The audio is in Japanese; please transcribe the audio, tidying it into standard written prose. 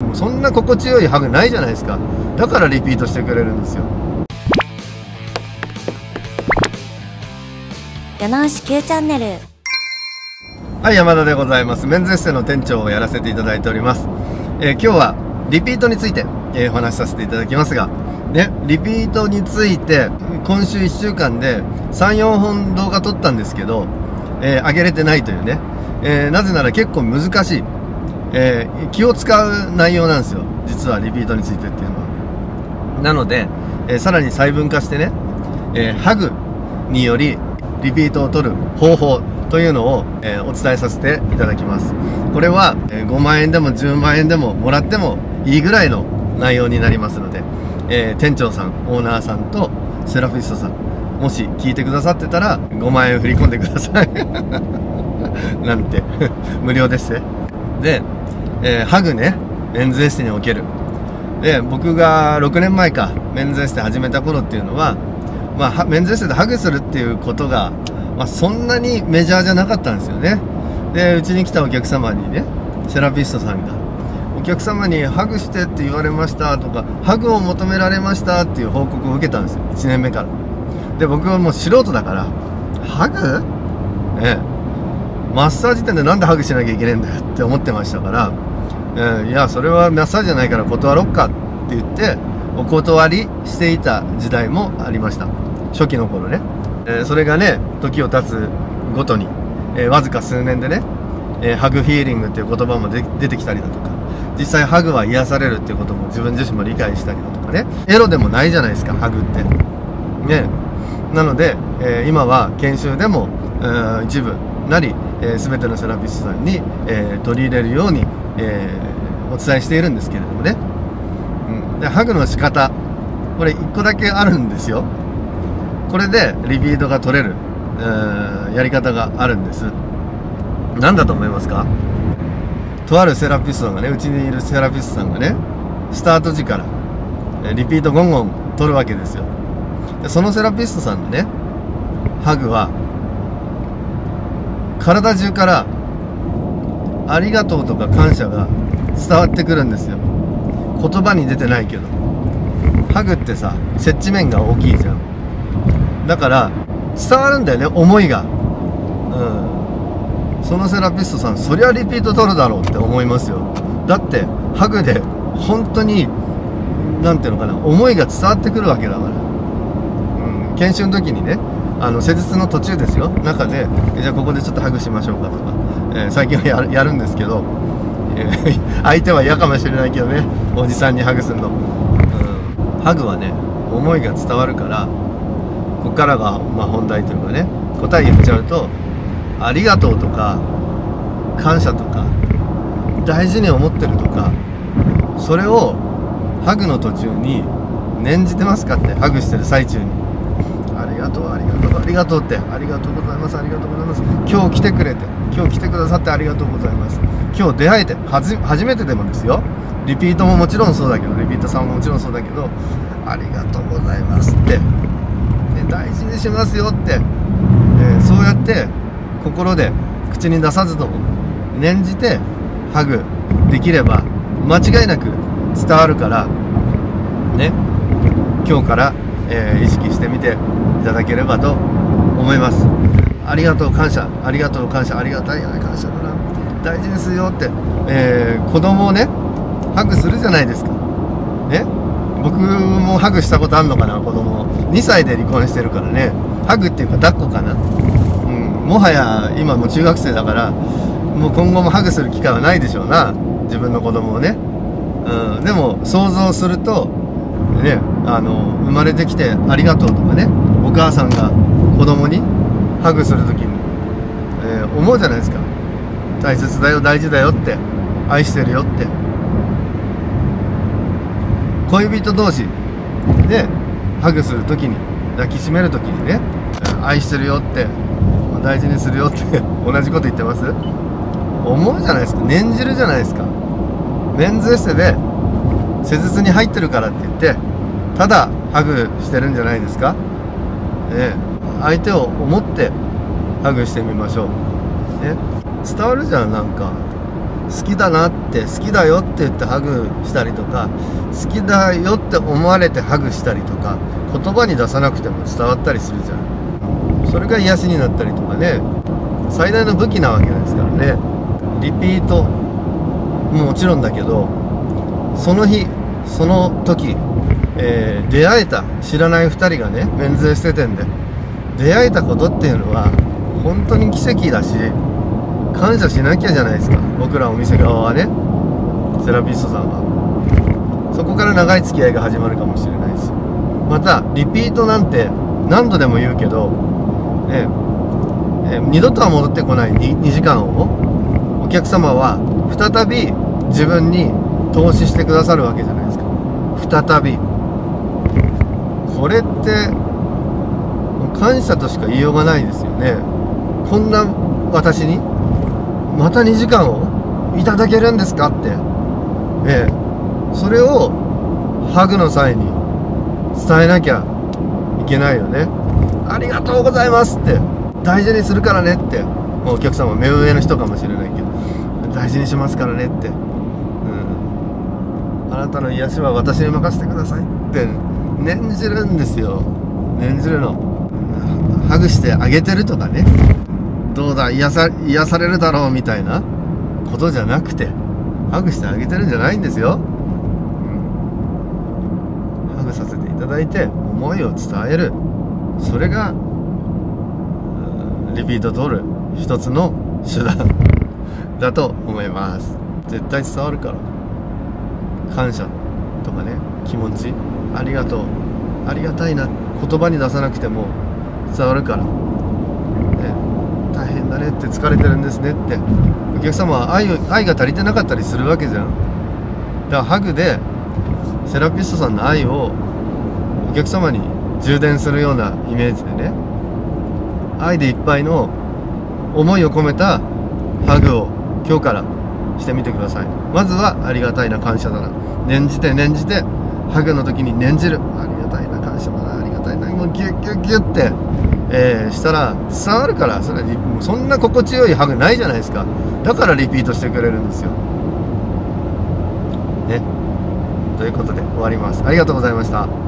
もうそんな心地よいハグないじゃないですか。だからリピートしてくれるんですよ。 世直し Q チャンネル。 はい、山田でございます。メンズエステの店長をやらせていただいております。今日はリピートについて、お話しさせていただきますがね、リピートについて今週1週間で 3,4 本動画撮ったんですけど、上げれてないというね、なぜなら結構難しい、気を使う内容なんですよ、実はリピートについてっていうのは。なので、さらに細分化してね、ハグによりリピートを取る方法というのを、お伝えさせていただきます。これは、5万円でも10万円でももらってもいいぐらいの内容になりますので、店長さん、オーナーさんとセラピストさん、もし聞いてくださってたら5万円振り込んでくださいなんて無料ですね。で、ハグね、メンズエステにおける。で、僕が6年前かメンズエステ始めた頃っていうのは、メンズエステでハグするっていうことが、そんなにメジャーじゃなかったんですよね。で、うちに来たお客様にね、セラピストさんがお客様にハグしてって言われましたとか、ハグを求められましたっていう報告を受けたんですよ、1年目から。で、僕はもう素人だから、ハグ？ね、マッサージ店でなんでハグしなきゃいけないんだよって思ってましたから、いや、それはマッサージじゃないから断ろっかって言ってお断りしていた時代もありました、初期の頃ね。それがね、時を経つごとに、わずか数年でね、ハグフィーリングっていう言葉も出てきたりだとか、実際ハグは癒されるっていうことも自分自身も理解したりだとかね、エロでもないじゃないですか、ハグってね。なので、今は研修でも一部なり、全てのセラピストさんに、取り入れるように、お伝えしているんですけれどもね、でハグの仕方、これ1個だけあるんですよ。これでリピートが取れる、やり方があるんです。何だと思いますか？とあるセラピストがね、うちにいるセラピストさんがね、スタート時から、リピートゴンゴン取るわけですよ。でそのセラピストさんのね、ハグは体中からありがとうとか感謝が伝わってくるんですよ。言葉に出てないけど、ハグってさ、接地面が大きいじゃん。だから伝わるんだよね、思いが。そのセラピストさん、そりゃリピート取るだろうって思いますよ。だってハグで本当になんていうのかな、思いが伝わってくるわけだから。研修の時にね、施術の途中ですよ、中でじゃあここでちょっとハグしましょうかとか、最近はやるんですけど、相手は嫌かもしれないけどね、おじさんにハグするの。ハグはね、思いが伝わるから、ここからが本題というかね、答え言っちゃうと、ありがとうとか感謝とか大事に思ってるとか、それをハグの途中に念じてますかって。ハグしてる最中にありがとうありがとうありがとうって、ありがとうございますありがとうございます、今日来てくれて、今日来てくださってありがとうございます、今日出会えて初めてでもですよ、リピートももちろんそうだけど、リピートさんももちろんそうだけど、ありがとうございますって、大事にしますよって、そうやって心で口に出さずとも念じてハグできれば間違いなく伝わるからね、今日から、意識してみていただければと思います。ありがとう感謝、ありがとう感謝、ありがたい感謝だな、大事にするよって、子供をねハグするじゃないですかね。僕もハグしたことあるのかな、子供2歳で離婚してるからね、ハグっていうか抱っこかな。もはや今も中学生だから、もう今後もハグする機会はないでしょうな、自分の子供をね。でも想像するとね、生まれてきてありがとうとかね、お母さんが子供にハグするときに、思うじゃないですか。大切だよ、大事だよって、愛してるよって。恋人同士でハグするときに、抱きしめるときにね、愛してるよって、大事にするよって同じこと言ってます？思うじゃないですか、念じるじゃないですか。メンズエステで施術に入ってるからって言ってただハグしてるんじゃないですか。相手を思ってハグしてみましょう、ね、伝わるじゃん。なんか好きだなって、好きだよって言ってハグしたりとか、好きだよって思われてハグしたりとか、言葉に出さなくても伝わったりするじゃん。それが癒しになったりとかね、最大の武器なわけですからね。リピートももちろんだけど、その日その時、出会えた知らない2人がね、メンズエステ店で出会えたことっていうのは本当に奇跡だし、感謝しなきゃじゃないですか、僕らお店側はね、セラピストさんは。そこから長い付き合いが始まるかもしれないし、またリピートなんて何度でも言うけど、二度とは戻ってこない 2時間をお客様は再び自分に投資してくださるわけじゃないですか。再びこれって感謝としか言いようがないですよね。こんな私にまた2時間をいただけるんですかって、それをハグの際に伝えなきゃいけないよね。ありがとうございますって、大事にするからねって、お客様目上の人かもしれないけど、大事にしますからねって、あなたの癒しは私に任せてくださいって念じるんですよ。念じるの。ハグしてあげてるとかね、どうだ癒されるだろうみたいなことじゃなくて、ハグしてあげてるんじゃないんですよ。ハグさせていただいて思いを伝える、それがリピート取る一つの手段だと思います。絶対伝わるから。感謝とかね、気持ち、ありがとう、ありがたいな、言葉に出さなくても伝わるから、大変だねって、疲れてるんですねって、お客様は愛が足りてなかったりするわけじゃん。だからハグでセラピストさんの愛をお客様に充電するようなイメージでね、愛でいっぱいの思いを込めたハグを今日からしてみてください。まずはありがたいな、感謝だな、念じてハグの時に念じる、ありがたいな、感謝だな、ありがたいな、もうギュッギュッギュッってしたら伝わるから。それそんな心地よいハグないじゃないですか。だからリピートしてくれるんですよね。ということで終わります。ありがとうございました。